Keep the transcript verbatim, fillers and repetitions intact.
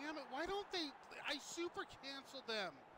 damn it, why don't they? I super canceled them.